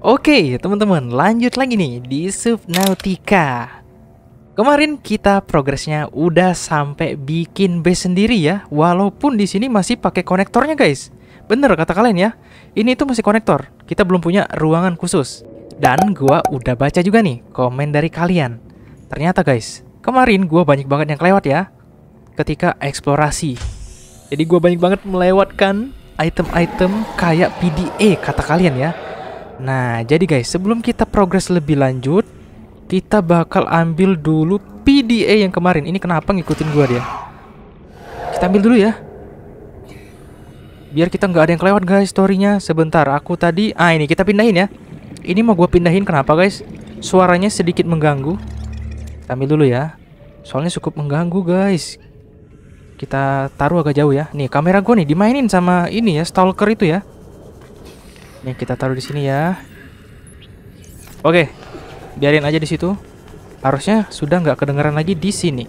Oke, teman-teman, lanjut lagi nih di Subnautica. Kemarin kita progresnya udah sampai bikin base sendiri ya, walaupun di sini masih pakai konektornya, guys. Bener kata kalian ya, ini tuh masih konektor. Kita belum punya ruangan khusus. Dan gua udah baca juga nih komen dari kalian. Ternyata guys, kemarin gua banyak banget yang kelewat ya ketika eksplorasi. Jadi gua banyak banget melewatkan item-item kayak PDA kata kalian ya. Nah, jadi guys, sebelum kita progres lebih lanjut, kita bakal ambil dulu PDA yang kemarin. Ini kenapa ngikutin gua dia? Kita ambil dulu ya, biar kita nggak ada yang kelewat guys storynya. Sebentar, aku tadi ini kita pindahin ya. Ini mau gua pindahin, kenapa guys? Suaranya sedikit mengganggu. Kita ambil dulu ya, soalnya cukup mengganggu guys. Kita taruh agak jauh ya. Nih kamera gua nih dimainin sama ini ya, stalker itu ya. Nih kita taruh di sini ya. Oke, biarin aja di situ. Harusnya sudah nggak kedengeran lagi di sini.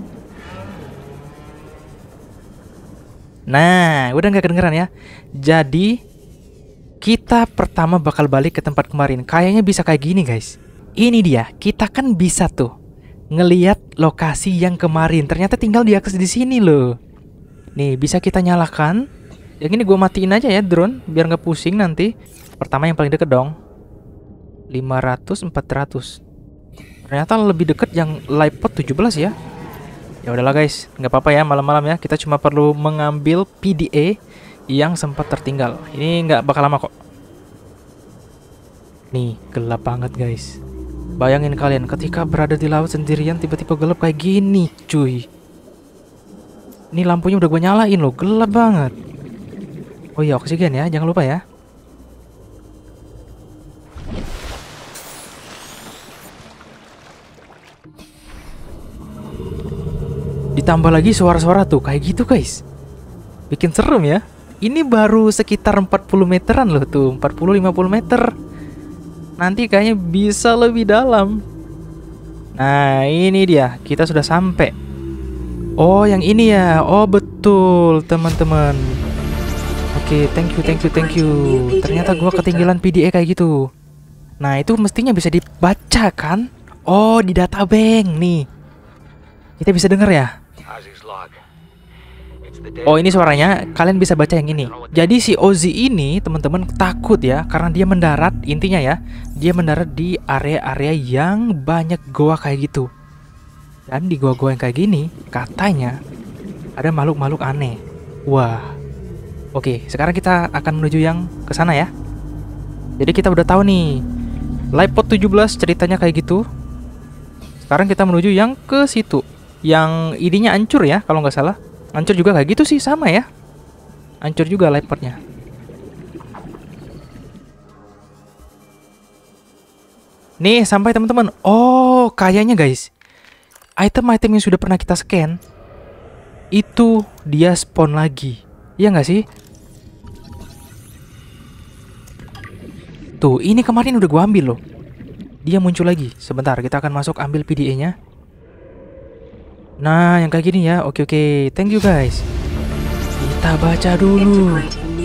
Nah, udah nggak kedengeran ya. Jadi kita pertama bakal balik ke tempat kemarin. Kayaknya bisa kayak gini guys. Ini dia. Kita kan bisa tuh ngelihat lokasi yang kemarin. Ternyata tinggal diakses di sini loh. Nih bisa kita nyalakan. Yang ini gue matiin aja ya drone biar nggak pusing nanti. Pertama yang paling deket dong. 500, 400. Ternyata lebih deket yang live pot 17 ya. Ya udahlah guys, nggak apa-apa ya malam-malam ya. Kita cuma perlu mengambil PDA yang sempat tertinggal. Ini nggak bakal lama kok. Nih gelap banget guys. Bayangin kalian ketika berada di laut sendirian tiba-tiba gelap kayak gini cuy. Ini lampunya udah gue nyalain loh, gelap banget. Oh iya, oksigen ya, jangan lupa ya. Ditambah lagi suara-suara tuh kayak gitu guys. Bikin serem ya. Ini baru sekitar 40 meteran loh tuh, 40-50 meter. Nanti kayaknya bisa lebih dalam. Nah ini dia, kita sudah sampai. Oh yang ini ya, oh betul teman-teman. Oke, thank you. Ternyata gua ketinggalan PDA kayak gitu. Nah itu mestinya bisa dibaca kan. Oh di databank nih. Kita bisa denger ya. Oh ini suaranya, kalian bisa baca yang ini. Jadi si Ozzy ini teman-teman takut ya, karena dia mendarat, intinya ya, dia mendarat di area-area yang banyak goa kayak gitu. Dan di goa-goa yang kayak gini, katanya ada makhluk-makhluk aneh. Wah. Oke, sekarang kita akan menuju yang ke sana ya. Jadi kita udah tahu nih, live pot 17 ceritanya kayak gitu. Sekarang kita menuju yang ke situ, yang ininya hancur ya, kalau nggak salah. Hancur juga kayak gitu sih, sama ya. Hancur juga live potnya. Nih sampai teman-teman. Oh kayaknya guys, item-item yang sudah pernah kita scan itu dia spawn lagi. Iya nggak sih? Tuh ini kemarin udah gua ambil loh. Dia muncul lagi. Sebentar, kita akan masuk ambil PDA-nya. Nah, yang kayak gini ya. Oke. Thank you guys. Kita baca dulu.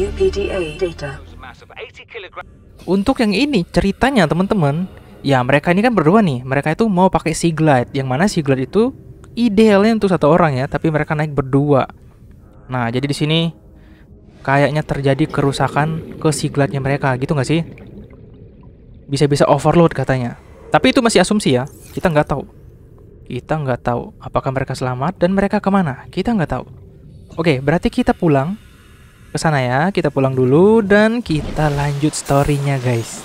Untuk yang ini ceritanya teman-teman, ya mereka ini kan berdua nih. Mereka itu mau pakai Sea Glide, yang mana Sea Glide itu idealnya untuk satu orang ya, tapi mereka naik berdua. Nah, jadi di sini kayaknya terjadi kerusakan ke Sea Glide-nya mereka, gitu nggak sih? Bisa-bisa overload katanya. Tapi itu masih asumsi ya. Kita nggak tahu. Apakah mereka selamat dan mereka kemana. Kita nggak tahu. Oke, berarti kita pulang ke sana ya. Kita pulang dulu dan kita lanjut story-nya guys.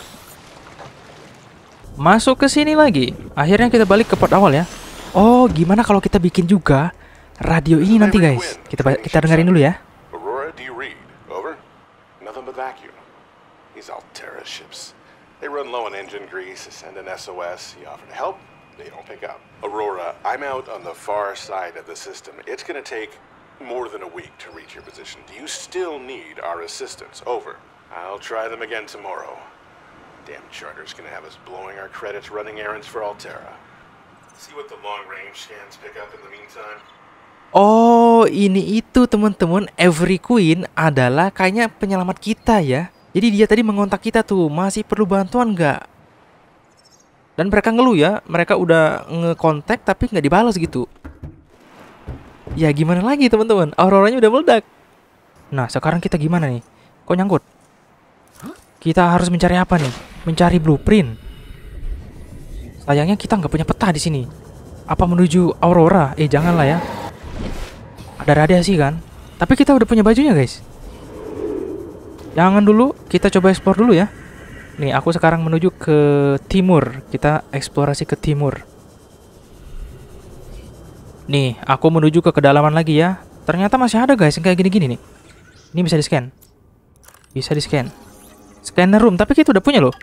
Masuk ke sini lagi. Akhirnya kita balik ke port awal ya. Oh, gimana kalau kita bikin juga radio ini nanti guys. Kita dengerin dulu ya. Aurora, do you read? Over. Nothing but vacuum. These Altera ships. They run low on engine grease, send an SOS, you offer to help, they don't pick up. Aurora, I'm out on the far side of the system. It's gonna take more than a week to reach your position. Do you still need our assistance? Over. I'll try them again tomorrow. Damn charter's gonna have us blowing our credits running errands for Altera. See what the long-range scans pick up in the meantime. Oh, ini itu teman-teman. Every Queen adalah kayaknya penyelamat kita ya. Jadi dia tadi mengontak kita tuh, masih perlu bantuan nggak? Dan mereka ngeluh ya, mereka udah ngekontak tapi nggak dibalas gitu. Ya gimana lagi teman-teman, auroranya udah meledak. Nah sekarang kita gimana nih? Kok nyangkut? Kita harus mencari apa nih? Mencari blueprint. Sayangnya kita nggak punya peta di sini. Apa menuju Aurora? Janganlah ya. Ada radiasi kan? Tapi kita udah punya bajunya guys. Jangan dulu, kita coba explore dulu ya. Nih, aku sekarang menuju ke timur. Kita eksplorasi ke timur. Nih, aku menuju ke kedalaman lagi ya. Ternyata masih ada guys yang kayak gini-gini nih. Ini bisa di-scan. Bisa di-scan. Scanner room, tapi kita udah punya loh.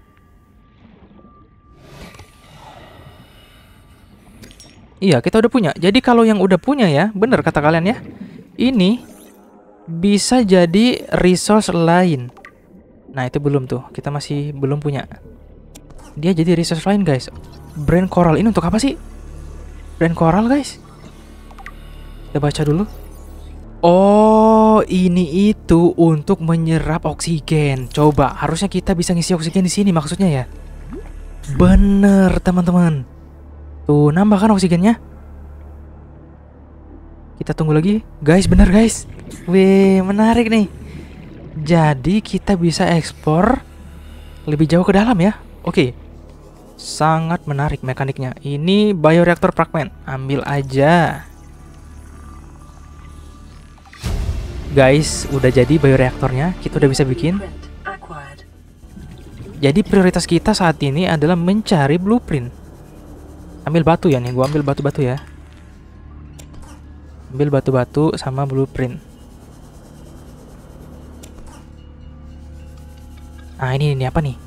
Iya, kita udah punya. Jadi kalau yang udah punya ya, bener kata kalian ya. Ini bisa jadi resource lain. Nah itu belum tuh, kita masih belum punya. Dia jadi resource lain guys. Brain coral ini untuk apa sih? Brain coral guys. Kita baca dulu. Oh ini itu untuk menyerap oksigen. Coba, harusnya kita bisa ngisi oksigen di sini maksudnya ya. Bener teman-teman. Tuh nambah kan oksigennya. Kita tunggu lagi. Guys bener guys. Wih menarik nih. Jadi kita bisa ekspor lebih jauh ke dalam ya. Oke. Sangat menarik mekaniknya. Ini bioreaktor fragment. Ambil aja. Guys, udah jadi bioreaktornya. Kita udah bisa bikin. Jadi prioritas kita saat ini adalah mencari blueprint. Ambil batu ya nih. Gua ambil batu-batu ya. Ambil batu-batu sama blueprint. Nah ini apa nih?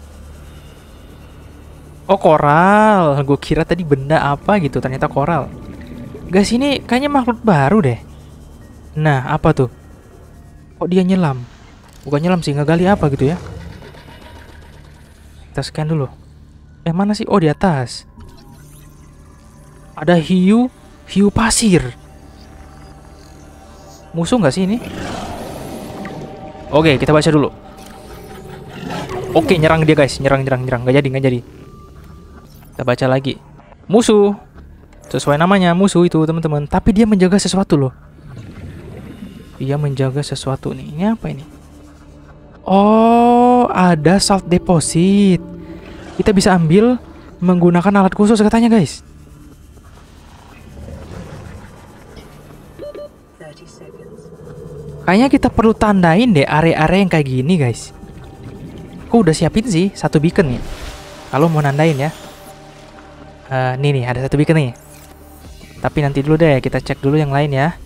Oh koral. Gue kira tadi benda apa gitu. Ternyata koral. Guys ini kayaknya makhluk baru deh. Nah apa tuh? Kok dia nyelam? Bukan nyelam sih, ngegali apa gitu ya. Kita scan dulu. Mana sih? Oh di atas. Ada hiu pasir. Musuh nggak sih ini? Oke kita baca dulu. Oke, nyerang dia guys, nyerang. Nggak jadi. Kita baca lagi. Musuh. Sesuai namanya, musuh itu teman-teman. Tapi dia menjaga sesuatu loh. Dia menjaga sesuatu nih. Ini apa ini? Oh, ada salt deposit. Kita bisa ambil menggunakan alat khusus katanya guys. Kayaknya kita perlu tandain deh area-area yang kayak gini guys. Aku udah siapin sih satu beacon nih. Kalau mau nandain ya. Nih ada satu beacon nih. Tapi nanti dulu deh, kita cek dulu yang lain ya.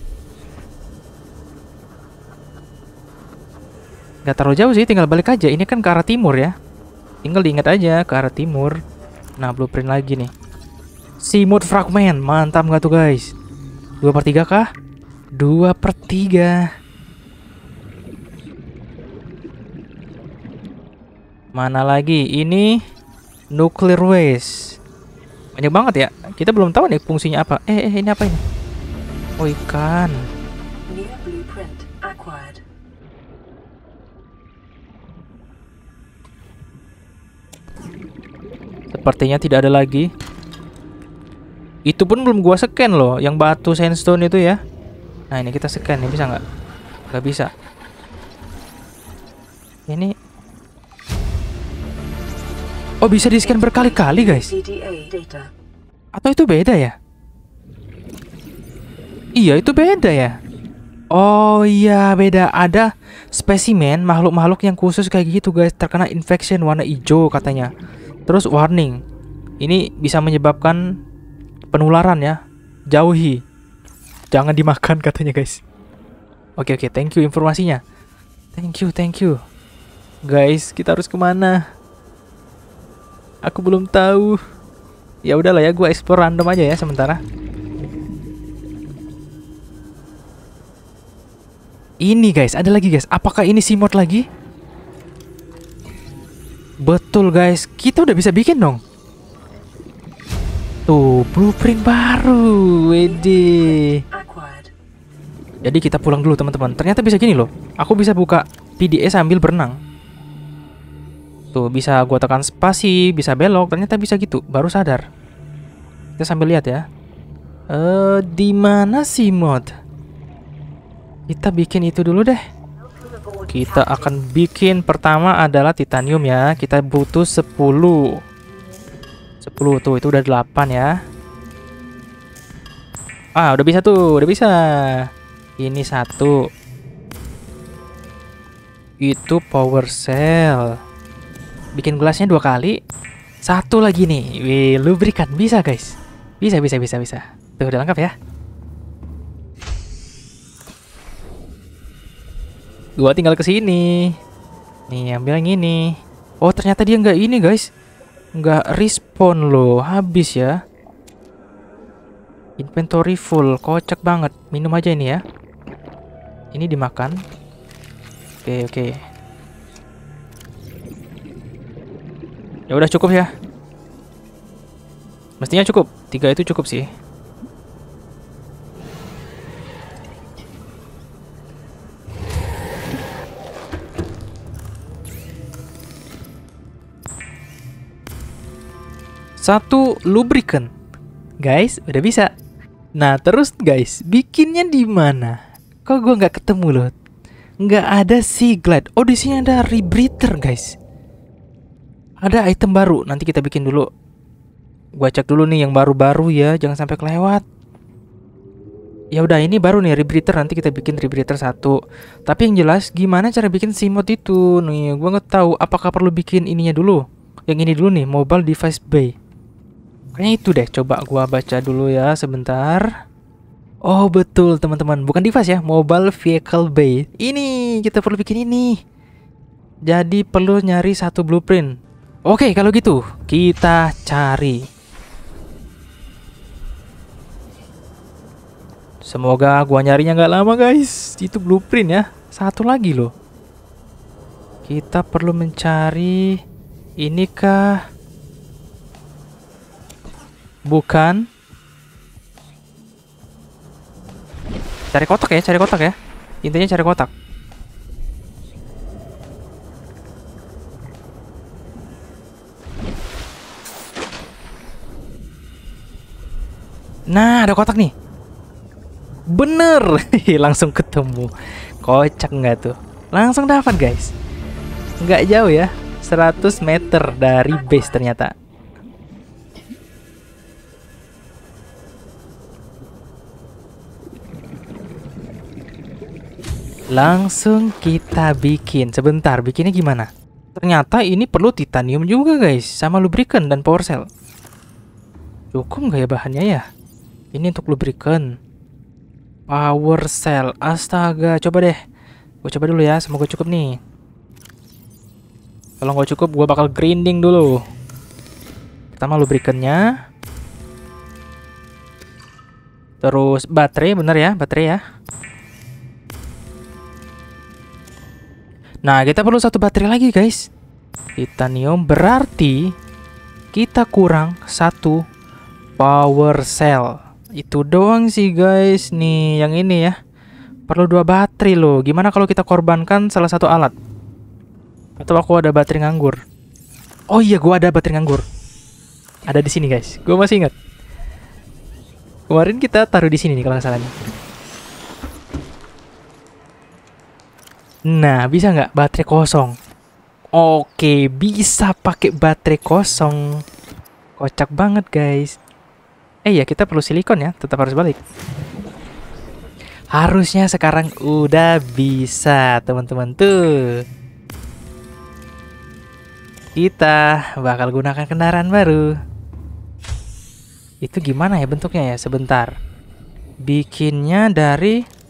Gak terlalu jauh sih, tinggal balik aja. Ini kan ke arah timur ya. Tinggal diingat aja ke arah timur. Nah blueprint lagi nih. Seamoth fragment, mantap gak tuh guys? 2/3 kah? 2/3. Mana lagi? Ini nuclear waste. Banyak banget ya. Kita belum tahu nih fungsinya apa. Ini apa ini? Oh ikan. Sepertinya tidak ada lagi. Itu pun belum gua scan loh. Yang batu sandstone itu ya. Nah ini kita scan nih, bisa nggak? Nggak bisa. Ini oh bisa di-scan berkali-kali guys. Atau itu beda ya? Iya itu beda ya. Oh iya beda. Ada spesimen makhluk-makhluk yang khusus kayak gitu guys. Terkena infection warna hijau katanya. Terus warning. Ini bisa menyebabkan penularan ya. Jauhi. Jangan dimakan katanya guys. Oke thank you informasinya. Thank you. Guys kita harus kemana? Aku belum tahu. Ya udahlah ya, gue explore random aja ya sementara. Ini guys, ada lagi guys. Apakah ini Seamoth lagi? Betul guys, kita udah bisa bikin dong. Tuh, blueprint baru. Wede. Jadi kita pulang dulu teman-teman. Ternyata bisa gini loh. Aku bisa buka PDA sambil berenang. Tuh, bisa gua tekan spasi, bisa belok, ternyata bisa gitu. Baru sadar. Kita sambil lihat ya. Di mana sih mod? Kita bikin itu dulu deh. Kita akan bikin pertama adalah titanium ya. Kita butuh 10. 10 tuh, itu udah 8 ya. Ah, udah bisa tuh, udah bisa. Ini 1. Itu power cell. Bikin gelasnya 2 kali. 1 lagi nih. Wih, lubrikan bisa, guys. Bisa. Tuh, udah lengkap ya. Gua tinggal ke sini. Nih, ambil yang ini. Oh, ternyata dia nggak ini, guys. Nggak respawn loh. Habis ya. Inventory full. Kocak banget. Minum aja ini ya. Ini dimakan. Oke. Ya udah cukup ya. Mestinya cukup. 3 itu cukup sih. Satu lubricant. Guys, udah bisa. Nah, terus guys, bikinnya di mana? Kok gua nggak ketemu loh? Nggak ada Seaglide. Oh, di sini ada rebreather, guys. Ada item baru. Nanti kita bikin dulu. Gua cek dulu nih yang baru-baru ya, jangan sampai kelewat. Ya udah, ini baru nih rebreather. Nanti kita bikin rebreather 1. Tapi yang jelas gimana cara bikin simot itu? Nih, gua nggak tahu apakah perlu bikin ininya dulu. Yang ini dulu nih, mobile device bay. Kayaknya itu deh, coba gua baca dulu ya sebentar. Oh betul teman-teman, bukan device ya, mobile vehicle bay. Ini kita perlu bikin ini. Jadi perlu nyari 1 blueprint. Oke, kalau gitu kita cari. Semoga gua nyarinya nggak lama guys. Itu blueprint ya, 1 lagi loh. Kita perlu mencari ini kah? Bukan. Cari kotak ya. Intinya cari kotak. Nah, ada kotak nih. Bener. Langsung ketemu. Kocak nggak tuh? Langsung dapat guys. Nggak jauh ya. 100 meter dari base ternyata. Langsung kita bikin. Sebentar, bikinnya gimana? Ternyata ini perlu titanium juga guys, sama lubricant dan power cell. Cukup nggak ya bahannya ya? Ini untuk lubricant, power cell. Astaga, coba deh. Gue coba dulu ya, semoga cukup nih. Kalau nggak cukup, gue bakal grinding dulu. Pertama lubricantnya. Terus baterai, bener ya, baterai ya. Nah, kita perlu 1 baterai lagi guys. Titanium berarti kita kurang 1 power cell. Itu doang sih guys. Nih, yang ini ya. Perlu 2 baterai loh. Gimana kalau kita korbankan salah satu alat? Atau aku ada baterai nganggur? Oh iya, gua ada baterai nganggur. Ada di sini guys. Gua masih ingat. Kemarin kita taruh di sini nih kalau nggak salah nih. Nah, bisa nggak baterai kosong? Oke, bisa pakai baterai kosong. Kocak banget, guys. Ya, kita perlu silikon ya. Tetap harus balik. Harusnya sekarang udah bisa, teman-teman tuh. Kita bakal gunakan kendaraan baru. Itu gimana ya bentuknya ya? Sebentar. Bikinnya dari...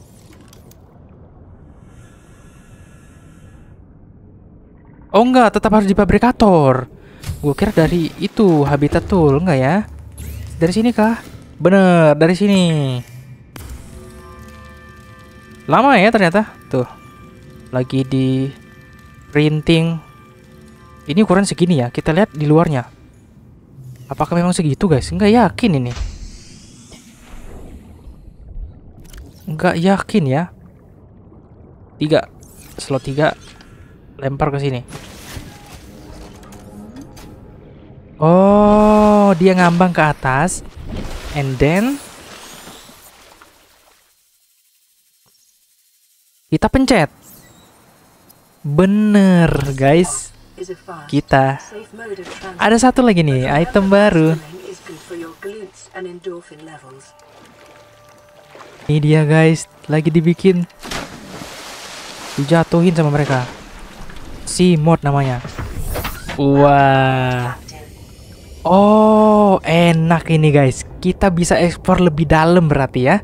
Oh enggak, tetap harus di fabrikator. Gue kira dari itu habitat tool, enggak ya? Dari sini kah? Bener, dari sini. Lama ya ternyata. Tuh, lagi di printing. Ini ukuran segini ya. Kita lihat di luarnya. Apakah memang segitu guys? Enggak yakin ini. Enggak yakin ya. 3 slot 3. Lempar ke sini. Oh, dia ngambang ke atas. And then kita pencet. Bener, guys. Kita ada satu lagi nih, item baru. Ini dia, guys. Lagi dibikin. Dijatuhin sama mereka. Si mod namanya. Wah. Oh, enak ini, guys. Kita bisa ekspor lebih dalam berarti ya.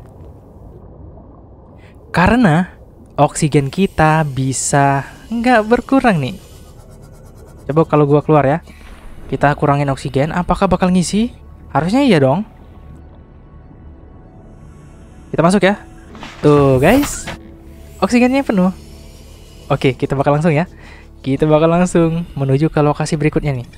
Karena oksigen kita bisa nggak berkurang nih. Coba kalau gua keluar ya. Kita kurangin oksigen, apakah bakal ngisi? Harusnya iya dong. Kita masuk ya. Tuh, guys. Oksigennya penuh. Oke, kita bakal langsung ya. Kita bakal langsung menuju ke lokasi berikutnya nih.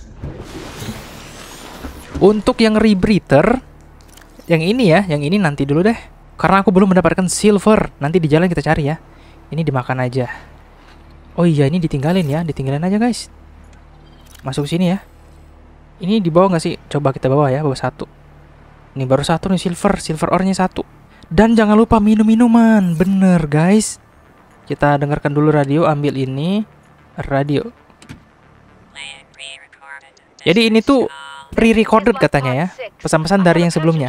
Untuk yang rebreather, yang ini ya, yang ini nanti dulu deh. Karena aku belum mendapatkan silver. Nanti di jalan kita cari ya. Ini dimakan aja. Oh iya, ini ditinggalin ya. Ditinggalin aja, guys. Masuk sini ya. Ini di bawah nggak sih? Coba kita bawa ya, bawa satu. Ini baru satu nih, silver ore-nya satu. Dan jangan lupa minum-minuman. Bener, guys. Kita dengarkan dulu radio, ambil ini. Radio. Jadi ini tuh pre-recorded katanya ya. Pesan-pesan dari yang sebelumnya.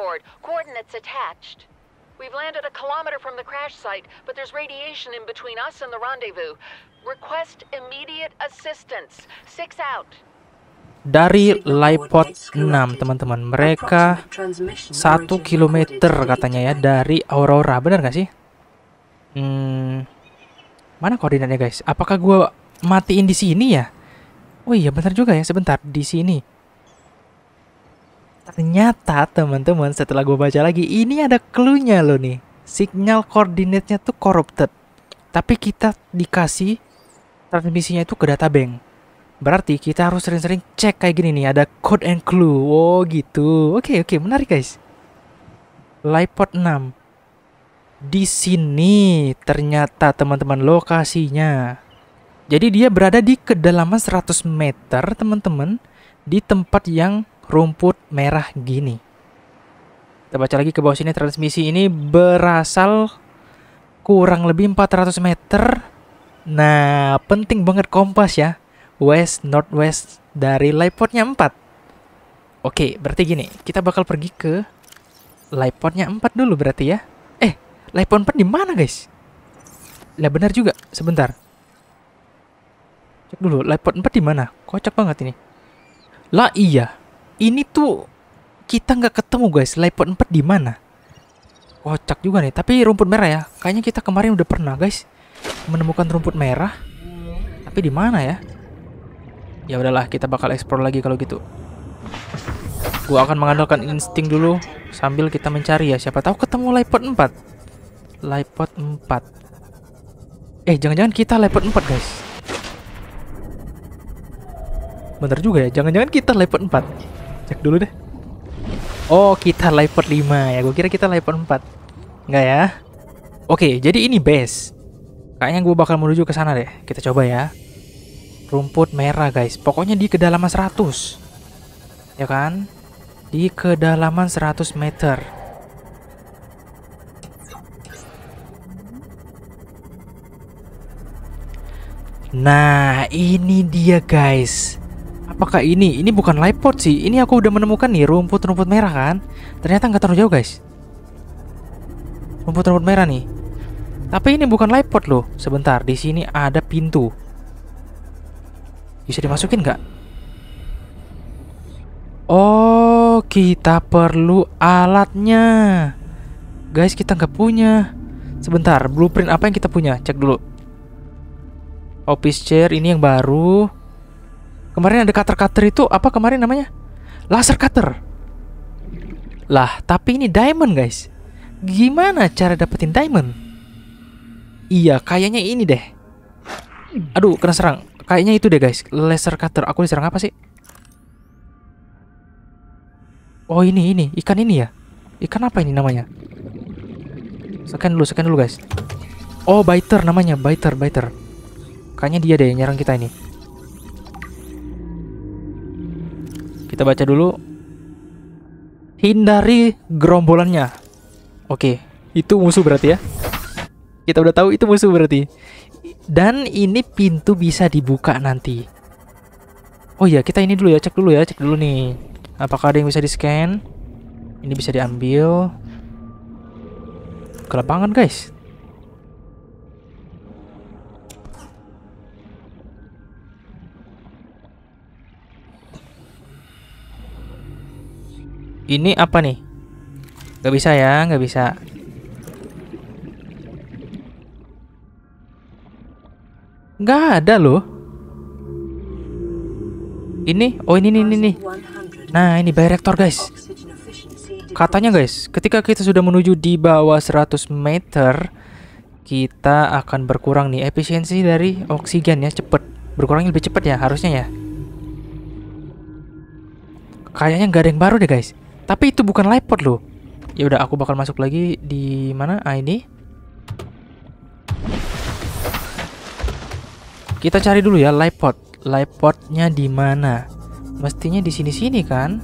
We've landed a kilometer from the crash site, but there's radiation in between us and the rendezvous. Request immediate assistance. 6 out. Dari Lipot 6, teman-teman. Mereka 1 kilometer katanya ya dari Aurora. Bener gak sih? Mana koordinatnya, guys? Apakah gua matiin di sini ya? Oh iya, bener juga ya. Sebentar, di sini. Ternyata teman-teman, setelah gue baca lagi, ini ada clue-nya loh nih. Signal koordinatnya tuh corrupted. Tapi kita dikasih transmisinya itu ke databank. Berarti kita harus sering-sering cek kayak gini nih, ada code and clue. Oh gitu. Oke, menarik, guys. Lipot 6. Di sini ternyata teman-teman lokasinya. Jadi dia berada di kedalaman 100 meter, teman-teman, di tempat yang rumput merah gini. Kita baca lagi ke bawah sini, transmisi ini berasal kurang lebih 400 meter. Nah, penting banget kompas ya. West northwest dari Lipotnya 4. Oke, berarti gini, kita bakal pergi ke Lipotnya 4 dulu berarti ya. Lipot 4 di mana, guys? Lah benar juga, sebentar. Cek dulu, Lipot 4 di mana? Kocak banget ini. Lah iya. Ini tuh kita nggak ketemu, guys. Lipot 4 di mana? Kocak juga nih. Tapi rumput merah ya. Kayaknya kita kemarin udah pernah, guys, menemukan rumput merah. Tapi di mana ya? Ya udahlah, kita bakal explore lagi kalau gitu. Gua akan mengandalkan insting dulu sambil kita mencari ya. Siapa tahu ketemu Lipot 4. Lipot 4. Jangan-jangan kita Lipot 4, guys. Bener juga ya. Jangan-jangan kita Lipot 4. Cek dulu deh. Oh, kita Lipot 5 ya. Gue kira kita Lipot 4. Enggak ya. Oke, jadi ini base. Kayaknya gue bakal menuju ke sana deh. Kita coba ya. Rumput merah, guys. Pokoknya di kedalaman 100. Ya kan? Di kedalaman 100 meter. Nah, ini dia, guys. Apakah ini? Ini bukan Lipot sih. Ini aku udah menemukan nih rumput-rumput merah kan. Ternyata nggak terlalu jauh, guys. Rumput-rumput merah nih. Tapi ini bukan Lipot loh. Sebentar, di sini ada pintu. Bisa dimasukin nggak? Oh, kita perlu alatnya. Guys, kita nggak punya. Sebentar, blueprint apa yang kita punya? Cek dulu. Office chair ini yang baru. Kemarin ada cutter itu apa kemarin namanya? Laser cutter. Lah, tapi ini diamond, guys. Gimana cara dapetin diamond? Iya, kayaknya ini deh. Aduh, kena serang. Kayaknya itu deh, guys. Laser cutter. Aku diserang apa sih? Oh, ini ikan ini ya. Ikan apa ini namanya? Scan dulu, guys. Oh, biter namanya, biter. Kayaknya dia deh yang nyerang kita ini. Kita baca dulu. Hindari gerombolannya. Oke, itu musuh berarti ya. Kita udah tahu itu musuh berarti. Dan ini pintu bisa dibuka nanti. Oh iya, kita ini dulu ya, cek dulu nih. Apakah ada yang bisa di-scan? Ini bisa diambil. Ke lapangan, guys. Ini apa nih? Gak bisa ya, gak bisa. Gak ada loh. Ini, oh ini nih. Nah, ini bioreaktor, guys. Katanya, guys, ketika kita sudah menuju di bawah 100 meter, kita akan berkurang nih efisiensi dari oksigen ya, cepet. Berkurangnya lebih cepet ya, harusnya ya. Kayaknya nggak ada yang baru deh, guys. Tapi itu bukan life pod loh. Ya udah, aku bakal masuk lagi di mana? Ah, ini. Kita cari dulu ya life pod. Life podnya di mana? Mestinya di sini-sini kan?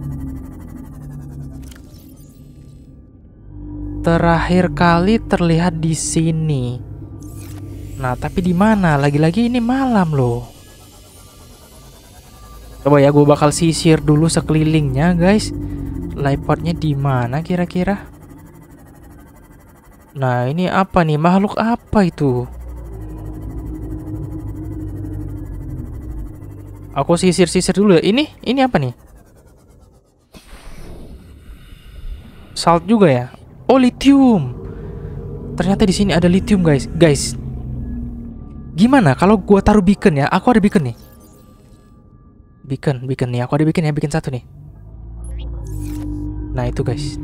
Terakhir kali terlihat di sini. Nah, tapi di mana? Lagi-lagi ini malam loh. Coba ya, gue bakal sisir dulu sekelilingnya, guys. Life podnya di mana kira-kira? Nah, ini apa nih? Makhluk apa itu? Aku sisir-sisir dulu ya. Ini apa nih? Salt juga ya? Oh, lithium. Ternyata di sini ada lithium, guys. Guys, gimana kalau gua taruh beacon ya? Aku ada beacon nih. Beacon nih. Aku ada beacon ya, beacon satu nih. Nah, itu, guys.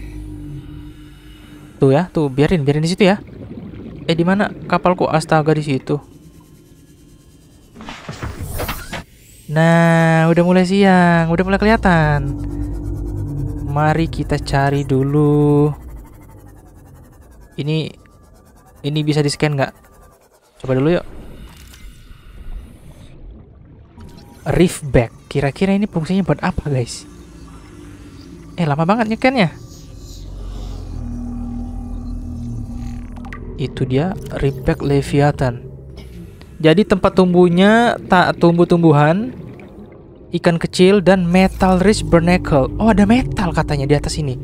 Tuh ya, tuh biarin di situ ya. Di mana kapalku? Astaga, di situ. Nah, udah mulai siang, udah mulai kelihatan. Mari kita cari dulu. Ini bisa di-scan nggak? Coba dulu yuk. Reef bag. Kira-kira ini fungsinya buat apa, guys? Lama banget nyekennya. Itu dia reef bag Leviathan. Jadi tempat tumbuhnya tumbuh-tumbuhan, ikan kecil, dan metal rich barnacle. Oh, ada metal katanya di atas ini.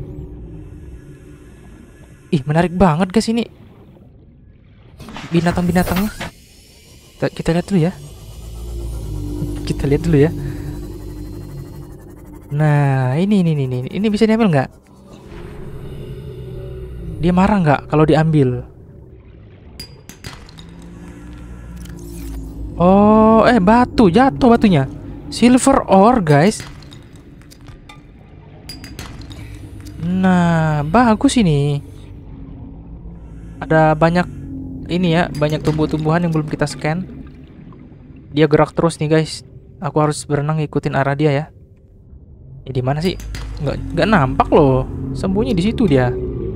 Ih, menarik banget, guys, ini. Binatang-binatangnya. Kita lihat dulu ya. Nah, ini bisa diambil nggak? Dia marah nggak kalau diambil? Oh, batu jatuh batunya. Silver ore, guys. Nah, bagus ini. Ada banyak ini ya, banyak tumbuh-tumbuhan yang belum kita scan. Dia gerak terus nih, guys. Aku harus berenang ngikutin arah dia ya. Di mana sih? Nggak nampak loh. Sembunyi di situ dia.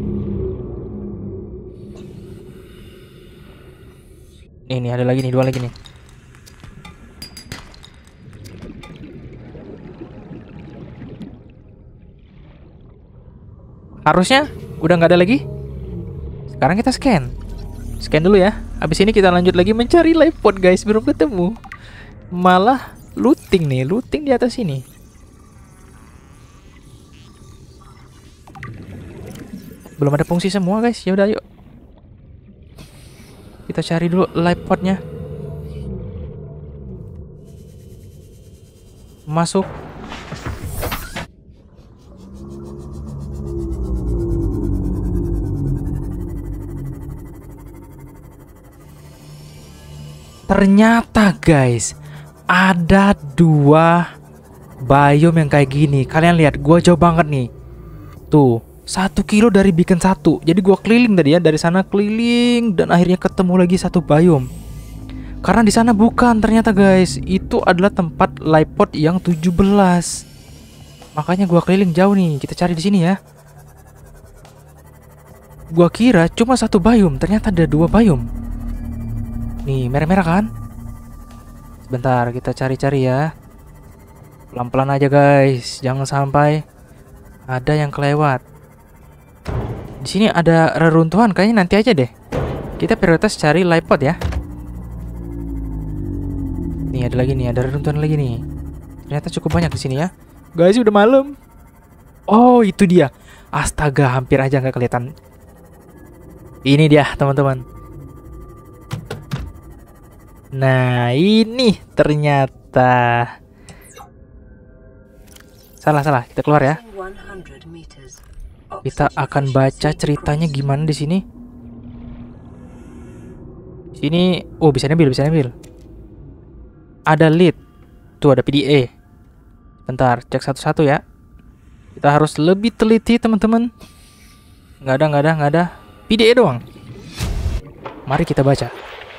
Ini ada lagi nih, dua lagi nih. Harusnya udah nggak ada lagi. Sekarang kita scan dulu ya. Abis ini kita lanjut lagi mencari life pod, guys. Belum ketemu. Malah looting di atas sini. Belum ada fungsi semua, guys. Ya udah, yuk. Kita cari dulu life podnya. Masuk. Ternyata, guys, ada dua biome yang kayak gini. Kalian lihat, gua jauh banget nih. Tuh, 1 kilo dari beacon satu. Jadi gua keliling tadi ya, dari sana keliling dan akhirnya ketemu lagi satu biome. Karena di sana bukan ternyata, guys. Itu adalah tempat life pod yang 17. Makanya gua keliling jauh nih. Kita cari di sini ya. Gua kira cuma satu biome, ternyata ada 2 biome. Nih, merah-merah kan? Sebentar, kita cari-cari ya. Pelan-pelan aja guys, jangan sampai ada yang kelewat. Di sini ada reruntuhan, kayaknya nanti aja deh. Kita prioritas cari life pod ya. Nih ada lagi nih, ada reruntuhan lagi nih. Ternyata cukup banyak di sini ya. Guys, udah malam. Oh, itu dia. Astaga, hampir aja nggak kelihatan. Ini dia, teman-teman. Nah, ini ternyata. Salah, kita keluar ya. Kita akan baca ceritanya gimana di sini. Sini, oh bisa ambil. Ada lead. Tuh ada PDA. Bentar, cek satu-satu ya. Kita harus lebih teliti, teman-teman. Nggak ada. PDA doang. Mari kita baca.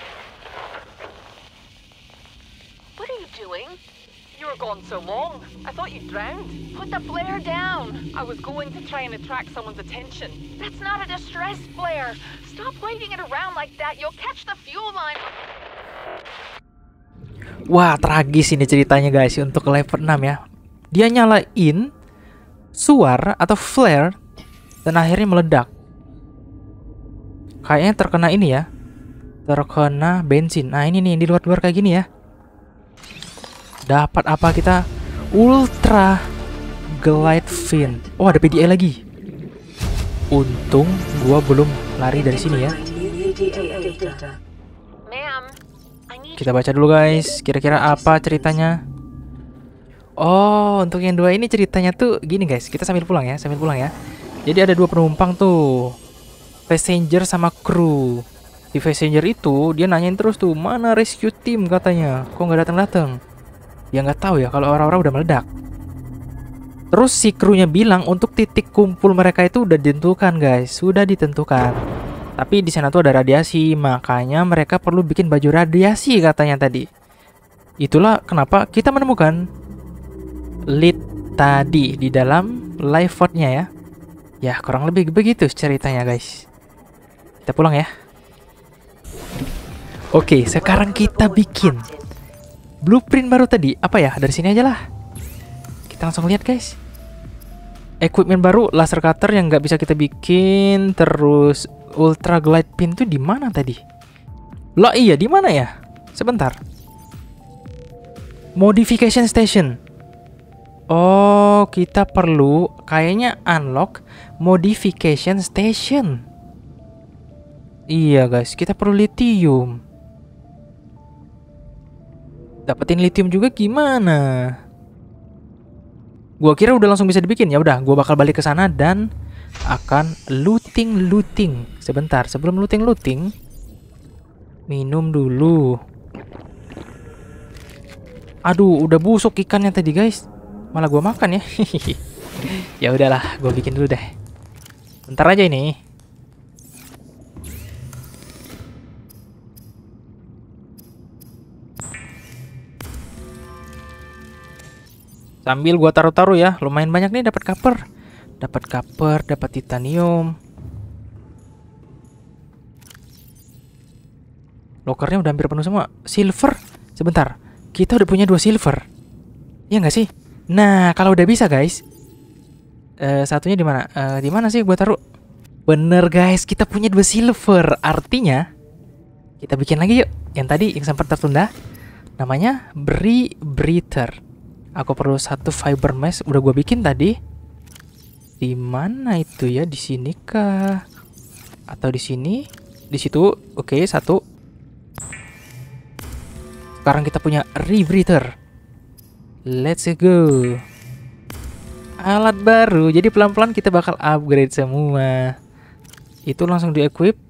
Gone so long. I thought you drowned. Put the flare down. I was going to try and attract someone's attention. That's not a distress flare. Stop waving it around like that. You'll catch the fuel line. Wah, tragis ini ceritanya guys untuk level 6 ya. Dia nyalain suar atau flare dan akhirnya meledak. Kayaknya terkena ini ya. Terkena bensin. Nah, ini nih di luar-luar kayak gini ya. Dapat apa kita? Ultra Glide Fin. Oh, ada PDA lagi. Untung gua belum lari dari sini ya. Kita baca dulu guys. Kira-kira apa ceritanya? Oh, untuk yang dua ini ceritanya tuh gini guys. Kita sambil pulang ya. Jadi ada dua penumpang tuh. Passenger sama kru. Di passenger itu dia nanyain terus tuh, mana rescue team katanya. Kok nggak datang-datang? Ya nggak tahu ya kalau orang-orang udah meledak. Terus si krunya bilang untuk titik kumpul mereka itu udah ditentukan guys, sudah ditentukan. Tapi di sana tuh ada radiasi, makanya mereka perlu bikin baju radiasi katanya tadi. Itulah kenapa kita menemukan lead tadi di dalam life pod-nya ya. Ya kurang lebih begitu ceritanya guys. Kita pulang ya. Oke, sekarang kita bikin blueprint baru tadi. Apa ya? Dari sini aja lah. Kita langsung lihat guys. Equipment baru, laser cutter yang nggak bisa kita bikin. Terus ultra glide pin tuh di mana tadi? Loh iya, di mana ya? Sebentar. Modification station. Oh, kita perlu kayaknya unlock modification station. Iya guys, kita perlu lithium. Dapetin lithium juga gimana? Gua kira udah langsung bisa dibikin. Ya udah, gua bakal balik ke sana dan akan looting. Sebentar, sebelum looting, minum dulu. Aduh, udah busuk ikannya tadi, guys. Malah gua makan ya. Ya udahlah, gua bikin dulu deh. Bentar aja ini. Sambil gua taruh-taruh ya, lumayan banyak nih dapat copper, dapat titanium. Lokernya udah hampir penuh semua. Silver, sebentar, kita udah punya 2 silver, ya nggak sih? Nah, kalau udah bisa guys, satunya di mana? Di mana sih gua taruh? Bener guys, kita punya 2 silver, artinya kita bikin lagi yuk. Yang tadi yang sempat tertunda, namanya Breather. Aku perlu 1 fiber mesh, udah gua bikin tadi. Di mana itu ya? Di sini kah? Atau di sini? Di situ. Oke, 1. Sekarang kita punya rebreather. Let's go. Alat baru. Jadi pelan-pelan kita bakal upgrade semua. Itu langsung di-equip.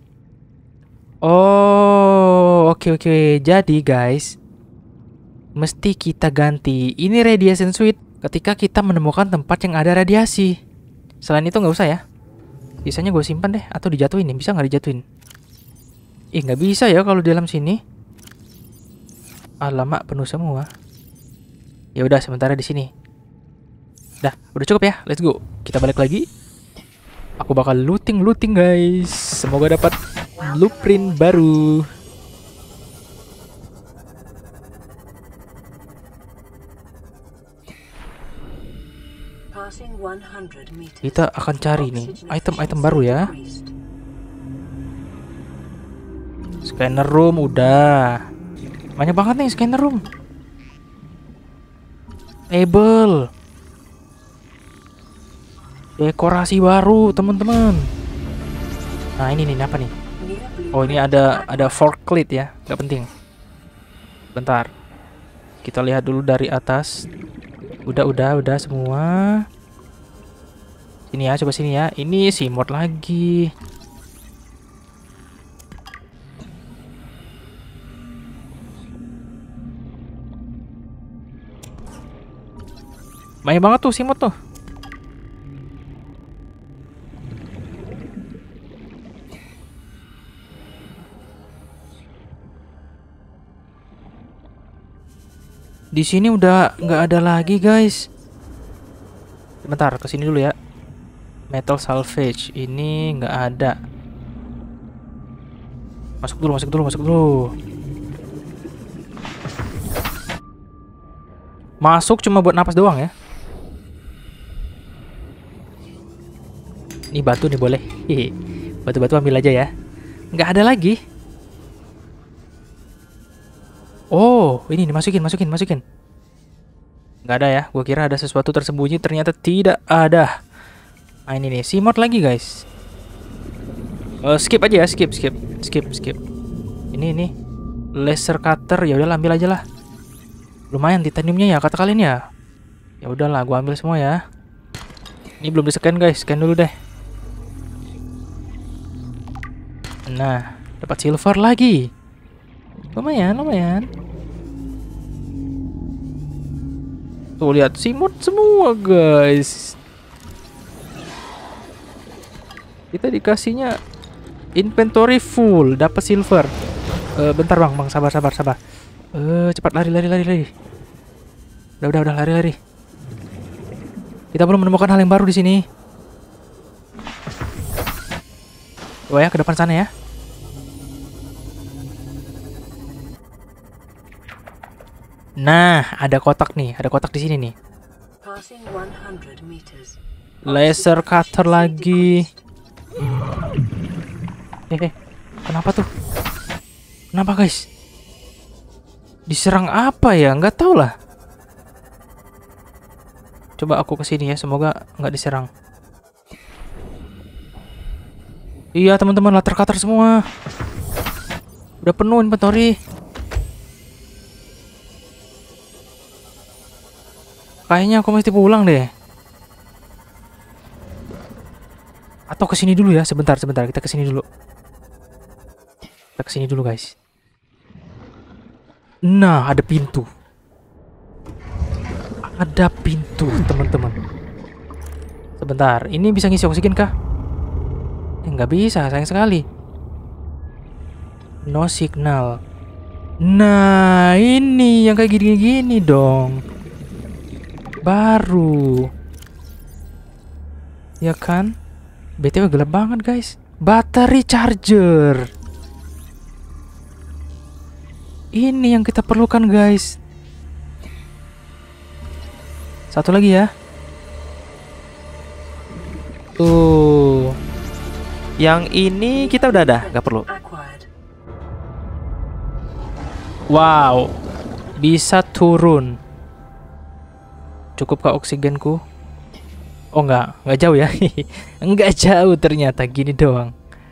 Oh, oke. Jadi guys, mesti kita ganti. Ini radiation suite ketika kita menemukan tempat yang ada radiasi. Selain itu nggak usah ya. Sisanya gue simpan deh. Atau dijatuhin nih. Bisa nggak dijatuhin? Nggak bisa ya kalau di dalam sini. Alamak, penuh semua. Ya udah, sementara di sini. Udah cukup ya. Let's go. Kita balik lagi. Aku bakal looting guys. Semoga dapat blueprint baru. Passing 100 meters. Kita akan cari nih item-item baru ya. Scanner room udah. Banyak banget nih scanner room. Table. Dekorasi baru, teman-teman. Nah, ini nih apa nih? Oh, ini ada forklift ya. Gak penting. Bentar. Kita lihat dulu dari atas. Udah semua. Sini ya, coba sini ya. Ini si mod lagi. Banyak banget tuh si mod tuh. Di sini udah nggak ada lagi, guys. Bentar, ke sini dulu ya. Metal salvage ini nggak ada. Masuk dulu. Masuk cuma buat napas doang ya. Ini batu nih boleh. Batu-batu ambil aja ya. Nggak ada lagi. Oh, ini dimasukin. Nggak ada ya. Gua kira ada sesuatu tersembunyi, ternyata tidak ada. Nah, ini nih, si mod lagi, guys. Skip aja ya, skip. Ini laser cutter, ya udah ambil aja lah. Lumayan titaniumnya ya, kata kalian ya. Ya udahlah, gua ambil semua ya. Ini belum di-scan, guys. Scan dulu deh. Nah, dapat silver lagi. Lumayan. Tuh lihat simut semua, guys. Kita dikasihnya inventory full, dapat silver. Bentar bang, sabar. Cepat lari. Udah lari. Kita belum menemukan hal yang baru di sini. Coba ya ke depan sana ya. Nah, ada kotak nih, di sini nih. Laser cutter lagi. Kenapa tuh? Kenapa, guys? Diserang apa ya? Nggak tahu lah. Coba aku kesini ya, semoga nggak diserang. Iya teman-teman, laser cutter semua. Udah penuh inventory. Kayaknya aku mesti pulang deh. Atau kesini dulu ya, sebentar. Kita kesini dulu. Guys. Nah, ada pintu. Teman-teman. Sebentar, ini bisa ngisi oksigen kah? Nggak bisa, sayang sekali. No signal. Nah, ini yang kayak gini-gini dong. Baru. Ya kan? BTW gelap banget, guys. Battery charger. Ini yang kita perlukan, guys. Satu lagi ya. Tuh. Yang ini kita udah ada, nggak perlu. Wow. Bisa turun. Cukupkah oksigenku? Oh enggak jauh ya. Enggak jauh ternyata, gini doang.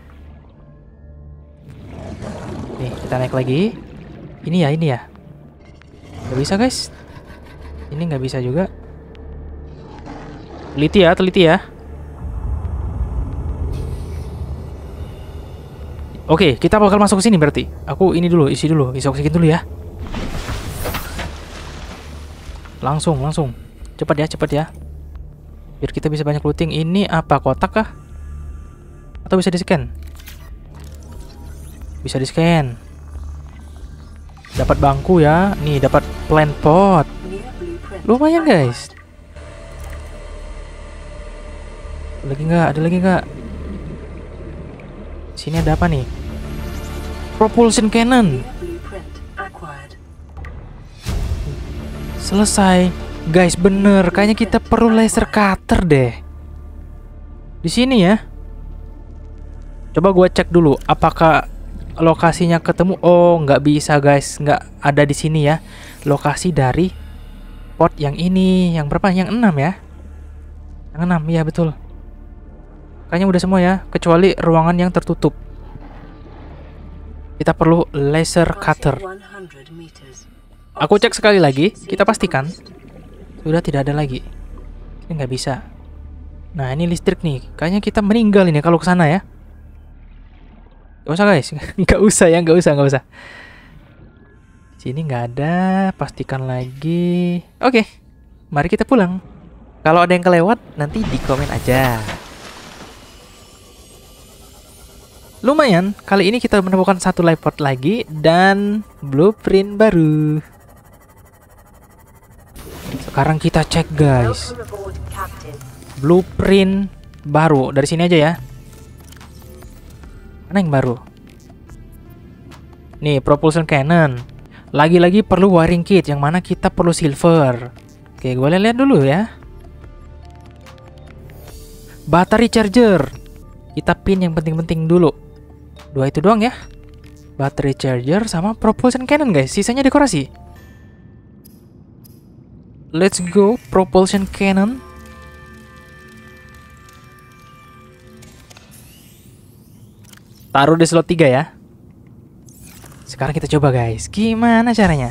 Nih, kita naik lagi. Ini ya. Nggak bisa, guys. Ini nggak bisa juga. Teliti ya. Oke, kita bakal masuk ke sini berarti. Aku isi oksigen dulu ya. Langsung. Cepat ya. Biar kita bisa banyak looting. Ini apa, kotak kah? Atau bisa di-scan? Bisa di-scan. Dapat bangku ya. Nih, dapat plant pot. Lumayan, guys. Ada lagi nggak? Sini ada apa nih? Propulsion cannon. Selesai. Guys, bener. Kayaknya kita perlu laser cutter deh. Di sini ya. Coba gua cek dulu apakah lokasinya ketemu. Oh, nggak bisa guys, nggak ada di sini ya. Lokasi dari pot yang ini, yang berapa? Yang 6 ya. Yang 6, ya betul. Kayaknya udah semua ya, kecuali ruangan yang tertutup. Kita perlu laser cutter. 100 meters. Aku cek sekali lagi, kita pastikan sudah tidak ada lagi. Ini nggak bisa. Nah, ini listrik nih. Kayaknya kita meninggal ini kalau ke sana ya. Gak usah guys, nggak usah ya, nggak usah. Sini nggak ada, pastikan lagi. Oke, mari kita pulang. Kalau ada yang kelewat, nanti di komen aja. Lumayan, kali ini kita menemukan satu life pod lagi dan blueprint baru. Sekarang kita cek guys. Welcome aboard, Captain. Blueprint baru, dari sini aja ya. Mana yang baru? Nih, propulsion cannon. Lagi-lagi perlu wiring kit, yang mana kita perlu silver. Oke, gue lihat dulu ya. Battery charger. Kita pin yang penting-penting dulu. 2 itu doang ya. Battery charger sama propulsion cannon guys. Sisanya dekorasi. Let's go, propulsion cannon. Taruh di slot 3 ya. Sekarang kita coba guys. Gimana caranya?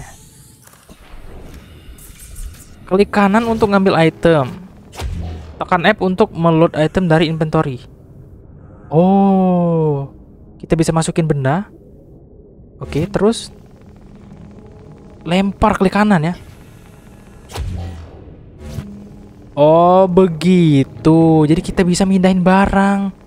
Klik kanan untuk ngambil item. Tekan F untuk meload item dari inventory. Oh, kita bisa masukin benda. Oke, terus lempar klik kanan ya. Oh, begitu. Jadi kita bisa mindahin barang.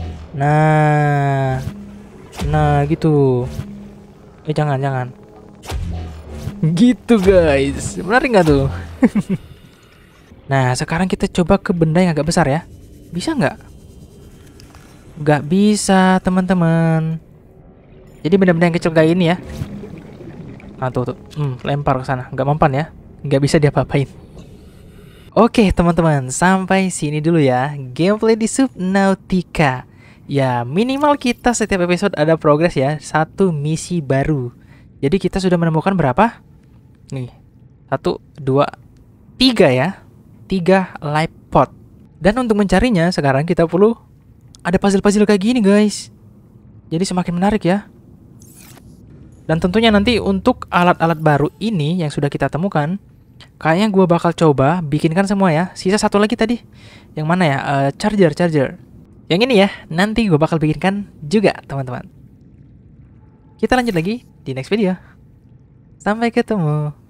Nah gitu. Jangan. Gitu guys. Menarik nggak tuh? Nah, sekarang kita coba ke benda yang agak besar ya. Bisa nggak? Nggak bisa, teman-teman. Jadi benda-benda yang kecil kayak ini ya. Nah, tuh. Lempar ke sana. Nggak mempan ya. Nggak bisa diapa-apain. Oke, teman-teman. Sampai sini dulu ya. Gameplay di Subnautica. Ya, minimal kita setiap episode ada progres ya. 1 misi baru. Jadi kita sudah menemukan berapa? Nih, 1, 2, 3 ya. 3 life pod. Dan untuk mencarinya sekarang kita perlu ada puzzle-puzzle kayak gini guys. Jadi semakin menarik ya. Dan tentunya nanti untuk alat-alat baru ini yang sudah kita temukan, kayaknya gue bakal coba bikinkan semua ya. Sisa satu lagi tadi. Yang mana ya? Charger. Yang ini ya, nanti gue bakal bikinkan juga, teman-teman. Kita lanjut lagi di next video. Sampai ketemu.